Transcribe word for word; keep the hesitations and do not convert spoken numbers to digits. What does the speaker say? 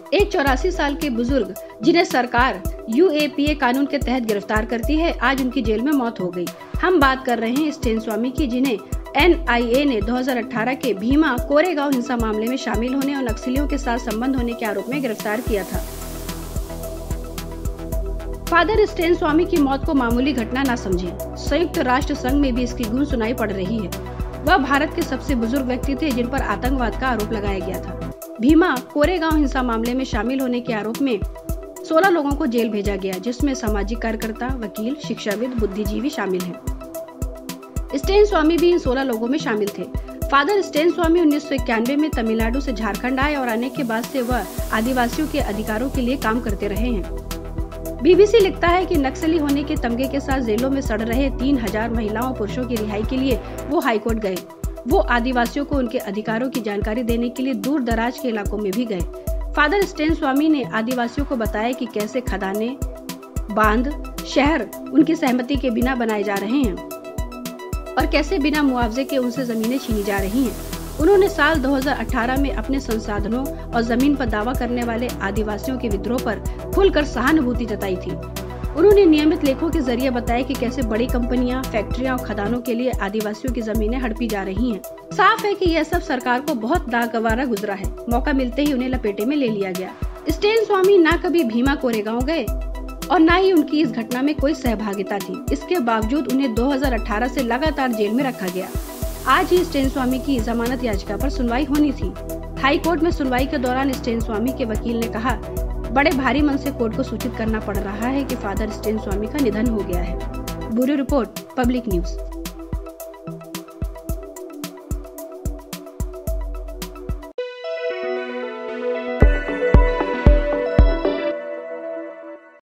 एक चौरासी साल के बुजुर्ग जिन्हें सरकार यू ए पी ए कानून के तहत गिरफ्तार करती है, आज उनकी जेल में मौत हो गई। हम बात कर रहे हैं स्टेन स्वामी की, जिन्हें एन आई ए ने दो हज़ार अठारह के भीमा कोरेगांव हिंसा मामले में शामिल होने और नक्सलियों के साथ संबंध होने के आरोप में गिरफ्तार किया था। फादर स्टेन स्वामी की मौत को मामूली घटना न समझें। संयुक्त राष्ट्र संघ में भी इसकी गूंज सुनाई पड़ रही है। वह भारत के सबसे बुजुर्ग व्यक्ति थे जिन पर आतंकवाद का आरोप लगाया गया था। भीमा कोरेगांव हिंसा मामले में शामिल होने के आरोप में सोलह लोगों को जेल भेजा गया, जिसमें सामाजिक कार्यकर्ता, वकील, शिक्षाविद, बुद्धिजीवी शामिल हैं। स्टेन स्वामी भी इन सोलह लोगों में शामिल थे। फादर स्टेन स्वामी उन्नीस सौ इक्यानवे में तमिलनाडु से झारखंड आए और आने के बाद से वह आदिवासियों के अधिकारों के लिए काम करते रहे हैं। बी बी सी लिखता है कि नक्सली होने के तमगे के साथ जेलों में सड़ रहे तीन हजार महिलाओं पुरुषों की रिहाई के लिए वो हाईकोर्ट गए। वो आदिवासियों को उनके अधिकारों की जानकारी देने के लिए दूर दराज के इलाकों में भी गए। फादर स्टेन स्वामी ने आदिवासियों को बताया कि कैसे खदाने, बांध, शहर उनकी सहमति के बिना बनाए जा रहे हैं और कैसे बिना मुआवजे के उनसे जमीनें छीनी जा रही हैं। उन्होंने साल दो हज़ार अठारह में अपने संसाधनों और जमीन पर दावा करने वाले आदिवासियों के विद्रोह पर खुलकर सहानुभूति जताई थी। उन्होंने नियमित लेखों के जरिए बताया कि कैसे बड़ी कंपनियां, फैक्ट्रियां और खदानों के लिए आदिवासियों की जमीनें हड़पी जा रही हैं। साफ है कि यह सब सरकार को बहुत नागवारा गुजरा है। मौका मिलते ही उन्हें लपेटे में ले लिया गया। स्टेन स्वामी न कभी भीमा कोरेगांव गए और न ही उनकी इस घटना में कोई सहभागिता थी। इसके बावजूद उन्हें दो हज़ार अठारह से लगातार जेल में रखा गया। आज ही स्टेन स्वामी की जमानत याचिका पर सुनवाई होनी थी। हाई कोर्ट में सुनवाई के दौरान स्टेन स्वामी के वकील ने कहा, बड़े भारी मन से कोर्ट को सूचित करना पड़ रहा है कि फादर स्टेन स्वामी का निधन हो गया है। Bureau report, public news.